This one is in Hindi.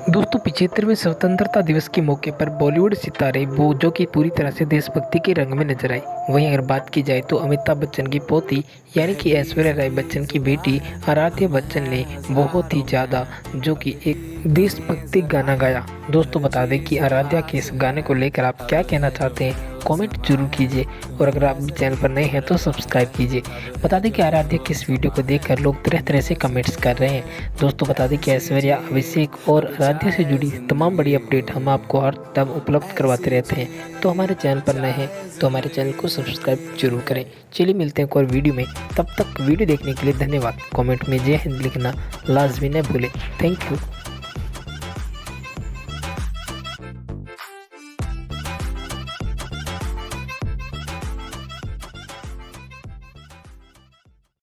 दोस्तों 75वें स्वतंत्रता दिवस के मौके पर बॉलीवुड सितारे वो जो कि पूरी तरह से देशभक्ति के रंग में नजर आई। वहीं अगर बात की जाए तो अमिताभ बच्चन की पोती यानी कि ऐश्वर्या राय बच्चन की बेटी आराध्या बच्चन ने बहुत ही ज़्यादा जो कि एक देशभक्ति गाना गाया। दोस्तों बता दें कि आराध्या के इस गाने को लेकर आप क्या कहना चाहते हैं, कमेंट जरूर कीजिए और अगर आप भी चैनल पर नए हैं तो सब्सक्राइब कीजिए। बता दें कि आराध्या की इस वीडियो को देखकर लोग तरह तरह से कमेंट्स कर रहे हैं। दोस्तों बता दें कि ऐश्वर्या, अभिषेक और आराध्या से जुड़ी तमाम बड़ी अपडेट हम आपको हर तब उपलब्ध करवाते रहते हैं। तो हमारे चैनल पर नए हैं तो हमारे चैनल को सब्सक्राइब जरूर करें। चलिए मिलते हैं एक और वीडियो में, तब तक वीडियो देखने के लिए धन्यवाद। कमेंट में जय हिंद लिखना लाजमी न भूलें। Thank you.